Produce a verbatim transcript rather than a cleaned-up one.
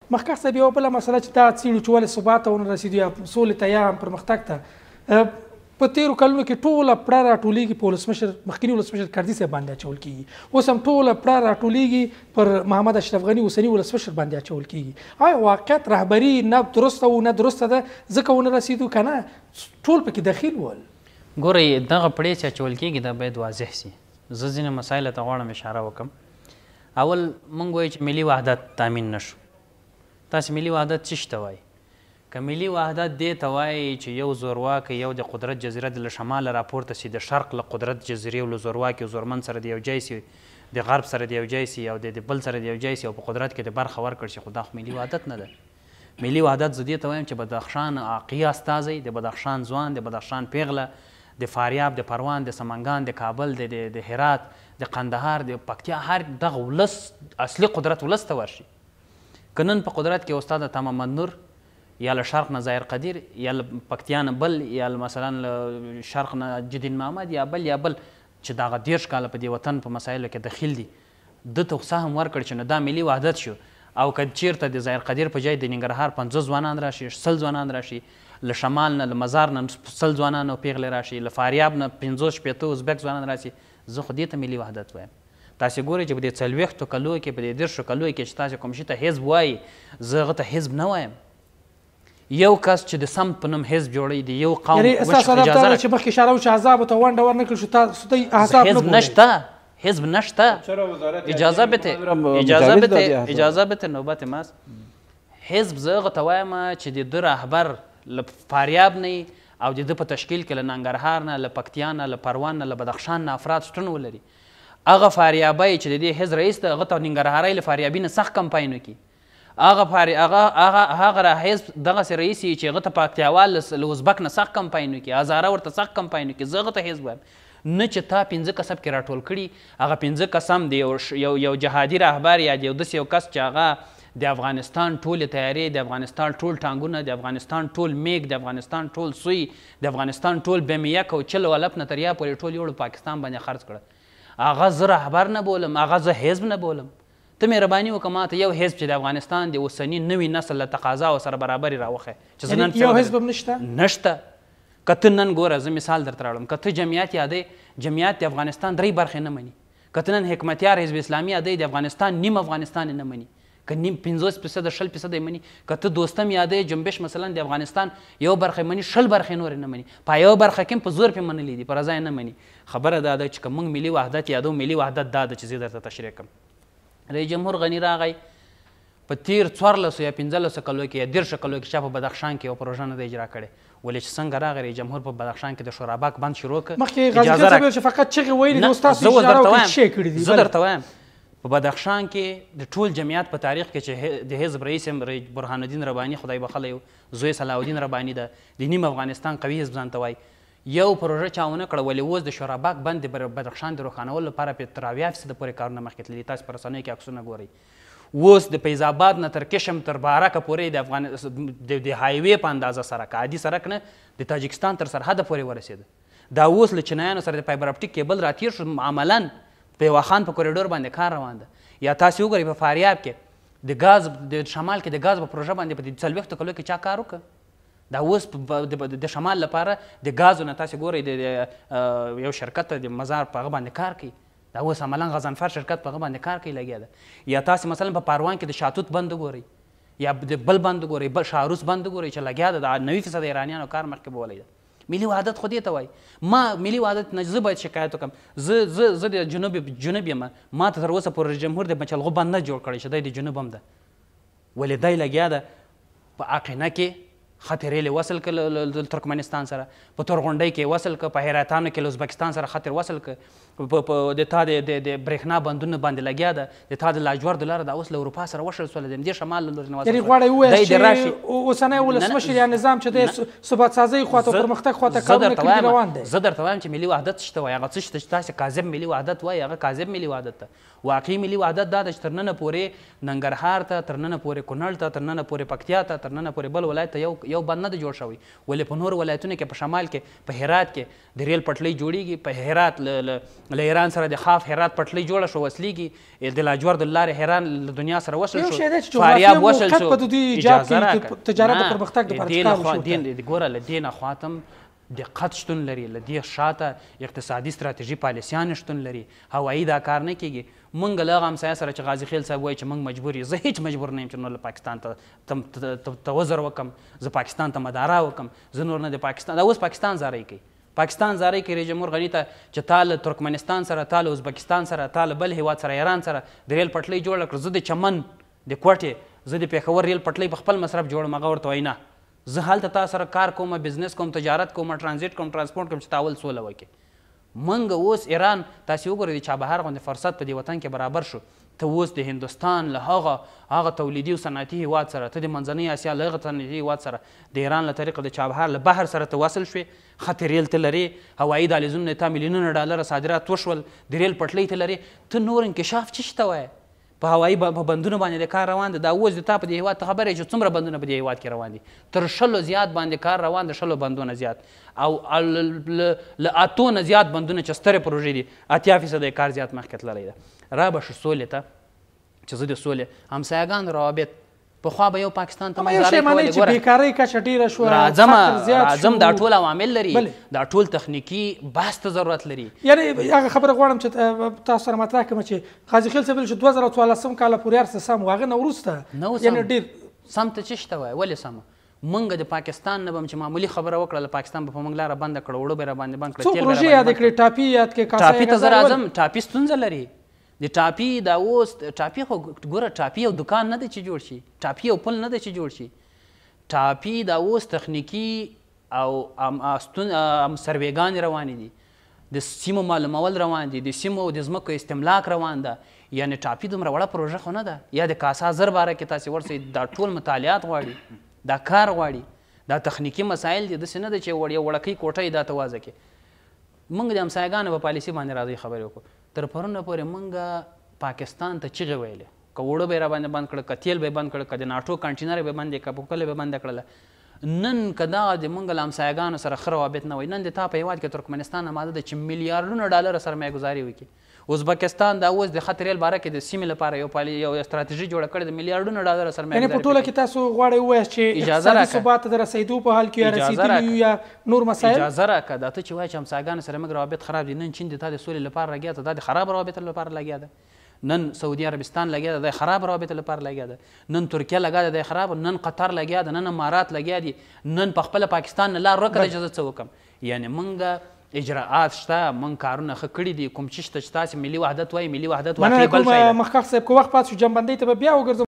مخکښ صاحب یوه بله مسله چې دا څېړو چې ولې ثبات ته ونه رسېدو یا سولې ته یا هم پرمختګ ته په تېرو کلونو کې ټوله پړه راټولېږي په ولسمشر مخکیني ولسمشر کردي صاحب باندې اچول کېږي اوس هم ټوله پړه راټولېږي پر محمد اشرف غني اوسني ولسمشر باندې اچول کېږي آیا واقعیت رهبري نه درسته و نه درسته ده ځکه ونه رسېدو که نه ټول پکې دخیل ول ګورئ دغه پړې چې اچول کېږي دا باید واضح سي زه ځینې مسایلو ته غواړم اشاره وکړم اول موږ وایو چې ملي وحدت تامین نه شو تاسې ملي وحدت څه شي ته وایي که ملي وحدت دې ته وایي چې یو زورواکی یو د قدرت جزیره د له شماله راپورته سي د شرق له قدرت جزیرې او له زورواکي او زورمن سره د یو ځای سي د غرب سره د یو ځای سي او د بل سره د یو ځای سي او په قدرت کې د برخه ورکړ شي خو دا خو ملي وحدت نه ده ملي وحدت زه دې ته وایم چې بدخشان عاقي استازی د بدخشان ځوان د بدخشان پیغله د فاریاب د پروان د سمنګان د کابل د هرات د قندهار د پکتیا هر دغه ولس اصلي قدرت ولس ته ورشي که نن په قدرت کې استاد تمام نور یا له شرق نه ظاهر قدیر یا له پکتیا نه بل یا مثلا له شرق نه جدین محمد یا بل یا بل چې دغه دېرش کاله په دې وطن په مسایلو کې دخیل دي ده ته سهم ورکړ چې نو دا ملي وحدت شو او که چیرته د ظاهر قدیر په ځای د ننګرهار پنځه ځوانان راشي سل ځوانان راشي له شمال نه له مزار نه سل ځوانان او پیغلې راشي له فاریاب نه پنځوس شپېته ازبک ځوانان راشي زه خو دې ته ملي وحدت وایم تاسې ګورئ چې په دې څلوېښتو کلو کې په دې دېرشو کلو کې چې تاسې کوم شي ته حزب وایي زه هغه ته حزب نه وایم یو کس چې د سمت په نوم حزب جوړوي د یو قوم ستاسو هدف دا چې مخکې اشاره وه چې احزابو ته ونډه ورنکړل شو تاسو ته احزاب نه حزب نشته حزب نشته اجازه بته اجازه بته اجازه بته نوبت ماست حزب زه هغه ته وایم چې د ده رهبر له فاریاب نه او د ده په تشکیل کې له ننګرهار نه له پکتیا نه له پروان نه له بدخشان نه افراد شتون ولري هغه فاریابی چې د دې حزب رئیس دی هغه ته ننګرهارۍ له فاریابي نه سخت کمپاین وکړي هغه فاری هغه هغه حزب دغسې رئیس چې هغه ته پکتیاوال له ازبک نه سخت کمپاین وکړي هزاره ورته سخت کمپاین وکړي زه هغه ته حزب وایم نه چې تا پنځه کسب کې راټول کړي هغه پنځه کسم د یو یو جهادي رهبر یا د یو داسې یو کس چې هغه د افغانستان ټولې تیارې د افغانستان ټول ټانګونه د افغانستان ټول میګ د افغانستان ټول سوی د افغانستان ټول بمیک او چل ولپ نه تر یا پورې ټول یوړو پاکستان باندې خرڅ کړه هغه زه رهبر نه بولم هغه زه حزب نه بولم ته مهرباني وکړه ما ته یو حزب چې د افغانستان د اوسني نوي نسل له تقاضاو سره برابرې راوښی چې زه نن یو حزب هم نشته نشته که ته نن ګوره زه مثال درته راوړم که ته جمعیت یادی جمعیت د افغانستان درې برخې نه مني که ته نن حکمتیار حزب اسلامي یادی د افغانستان نیم افغانستان نه مني که نیم پنځوس فیصده شل فیصده یې مني که ته دوستم یادی جنبش مثلا د افغانستان یو برخه مني شل برخې نورې نه مني په یو برخه کې هم په زور پې منلي دي په رضا یې نه مني خبره دا ده چې که موږ ملي وحدت یادو ملي وحدت دا ده چې زه درته تشریح کړم رئیس جمهور غني راغی په تیر څوارلسو یا پنځلسو کلو کې یا دېرشو کلو کې چا په بدخشان کې یو پروژه نه ده اجرا کړې ولې چې څنګه راغی رئیس جمهور په بدخشان کې د شورابک بند شروع کړ مخکې غازي صاحب چې فقط چغې ویلې نو ستاسو اشاره وکړې چې کړي دي زه درته وایم په بدخشان کې د ټول جمعیت په تاریخ کې چې د حزب رئیس هم برهان الدین رباني خدای بخښلی و زوی صلاح الدین رباني ده د نیم افغانستان قوي حزب ځان ته وایي یو پروژه چا ونه کړه ولې اوس د شورابک بند د بدخشان د روښانولو لپاره پې تر اویا فیصده پورې کارونه مخکې تللي تاسو په رسنیو کې عکسونه ګورئ اوس د فیض آباد نه تر کشم تر بارکه پورې د افغان د هایوې په اندازه سرک عادي سرک نه د تاجکستان تر سرحده پورې ورسېده دا اوس له چینایانو سره د فایبر اپټیک کیبل راتیر شو عملا په یوه خان په کوریډور باندې کار روان ده یا تاسې وګورئ په فاریاب کې د ګاز د شمال کې د ګاز په پروژه باندې په څلوېښتو کلو کې چا کار وکړه دا اوس د شمال لپاره د ګازو نه تاسې ګورئ د یو شرکت د مزار په هغه باندې کار کوي دا اوس عملا غضنفر شرکت په هغه باندې کار کوي لګیا ده یا تاسې مثلا په پاروان کې د شاتوت بند وګورئ یا د بل بند وګورئ بل شاهروس بند وګورئ چې لګیا ده د نوي فیصده ایرانیانو کار مخکې بولی ده ملي وحدت خو دې ته وایي ما ملي وحدت نه زه باید شکایت وکړم زه زه زه د جنوب جنوب یم ما ته تر اوسه پورې رئیس جمهور د بچلغو بند نه جوړ کړی چې دی د جنوب هم ده ولې دی لګیا ده په عقینه کې خط ریلې وصل کړه له ترکمنستان سره په تورغونډۍ کې وصل کړه په هراتانو کې له ازبکستان سره خط وصل کړه په د تا د برېښنا بندونو باندې لګیا ده د تا د لاجوردو لاره ده اوس له اروپا سره وشل سوله د همدې شمال له لورې نه یعنې غواړئ ووایاست چې اوسنی ولسمشر یا نظام چې دی ثبات سازۍ خواته او پرمختګ خواته کارونه کوي روان دی زه درته وایم چې ملي وحدت شته وایي هغه څه شته چې تاسې کاذب ملي وحدت وایي هغه کاذب ملي وحدت ده واقعي ملي وحدت دا ده چې تر ننه پورې ننګرهار ته تر ننه پورې کونړ ته تر ننه پورې پکتیا ته تر ننه پورې بل ولایت ته یو یو بند نه دی جوړ شوی ولې په نورو ولایتونو کې په شمال کې په هرات کې د ریل پټلۍ جوړیږي په هرات له ایران سره د خاف هرات پټلۍ جوړه شو وصلېږي د لاجورد له لارې هران له دنیا سره وصل شو فاریاب وصل شو اجازه راکړه تجارت د پرمختګ دپاره ګوره له دې نه خوا دقت شتون لري له دې شاته اقتصادي ستراتیژي پالیسیانې شتون لري هوایي دا کار نه کیږي موږ له هغه همسایه سره چې غازي خیل صاحب وایي چې موږ مجبور یو زه هیڅ مجبور نه یم چې نور له پاکستان ته توزر وکړم زه پاکستان ته مدارا وکړم زه نور نه د پاکستان دا اوس پاکستان زاری کوي پاکستان زاری کوي رئیس جمهور غني ته چې تا له ترکمنستان سره تا له ازبکستان سره تا له بل هیواد سره ایران سره د ریل پټلۍ جوړه کړه زه د چمن د کوټې زه د پېښور ریل پټلۍ په خپل مصرف جوړم هغه ورته وایي نه زه هلته تا سره کار کوم بزنس کوم تجارت کوم ټرانزیټ کوم ترانسپورټ کوم چې تا اول سوله وکړي موږ اوس ایران تاسې وګورئ د چابهار غوندې فرصت په دې وطن کې برابر شو ته اوس د هندوستان له هغه هغه تولیدي او صنعتي هیواد سره ته د منځنۍ اسیا له هغه صنعتي هیواد سره د ایران له طریقه د چابهار له بحر سره ته وصل شوې خط ریل ته لرې هوایي دهلیزونه تا میلیونونه ډالره صادرات وشول د ریل پټلۍ ته لرې ته نور انکشاف څه شته وایه په هوایي په بندونو باندې د کار روان دی دا اوس د تا په دې هېواد ته خبره چې څومره بندونه په دې هېواد کې روان دي تر شلو زیات باندې کار روان دی شلو بندونه زیات او له اتو نه زیات بندونه چې سترې پروژې دي اتیا فیصده یې کار زیات مخکې تللی ده را به شو سولې ته چې زه د سولې همسایګانو روابط پخوا به یو پاکستان ته بیکارۍ کچه ډېره شوه راځم دا ټول عوامل لري دا ټول تخنیکي بحث ته ضرورت لري یعنې هغه خبره غواړم چې تاسو سره مطرح کړم چې غازي خیل صاحب چې دوه زره څوارلسم کاله پورې هر څه سم و هغه نه وروسته یعنې ډېر سم ته څه شته وایي ولې سمه موږ د پاکستان نه به هم چې معمولي خبره وکړه له پاکستان به په موږ لاره بنده کړه اوړه به یې راباندې بند کړه څو پروژې یاد کړې ټاپي یاد کړې ټاپي ته زه راځم ټاپي ستونزه لري د ټاپي دا اوس ټاپي خو ګوره ټاپي یو دکان نه دی چې جوړ شي ټاپي یو پل نه دی چې جوړ شي ټاپي دا اوس تخنیکي او سروېګانې روانې دي د سیمو معلومول روان دي د سیمو د ځمکو استملاک روان ده یعنې ټاپي دومره وړه پروژه خو نه ده یا د کاسا زر باره کې تاسې ورسئ دا ټول مطالعات غواړي دا کار غواړي دا تخنیکي مسایل دي داسې نه ده چې یو وړکۍ کوټه یې دا ته وازه کړي موږ د همسایګانو په پالیسي باندې راځئ خبرې وکړو تر پرونه پورې موږ پاکستان ته چغې ویلې که اوړه به یې راباندې بند کړه که تیل به یې بند کړه که د ناټو کنټینر به بند یې که پوکله به بنده کړله نن که دغه د موږ له همسایګانو سره ښه روابط نه وای نن د تا په هېواد کې ترکمنستان آماده ده چې میلیارډونه ډالره سرمایه ګزاري وکړي ازبکستان دا اوس د خط ریل باره کې د سیمې لپاره یو پالي یو ستراتیژي جوړه کړې د میلیارډونو ډالره سرمایه یعنې په ټوله کې تاسو غواړئ ووایاست چې اقتصادي ثبات ته د رسېدو په حال کې یا رسېدلي یو یا نور مسایل اجازه راکړه دا ته چې وایې چې همسایګانو سره موږ روابط خراب دي نن چین د تا د سولې لپاره لګیا ده دا د خراب روابطو لپاره لګیا ده نن سعودي عربستان لګیا ده د خراب روابطو لپاره لګیا ده نن ترکیه لګیا ده د خراب نن قطر لګیا ده نن امارات لګیا دي نن په خپله پاکستان نه لار ورکړه چې زه څه وکړم یعنې موږ اجراءات شته موږ کارونه ښه کړي دي کوم چې شته چې تاسې ملي وحدت وایي ملي وحدت واقعي بل شی ده مخکښ صاحب که وخت پاتې شو جنبندۍ ته به بیا وګرځو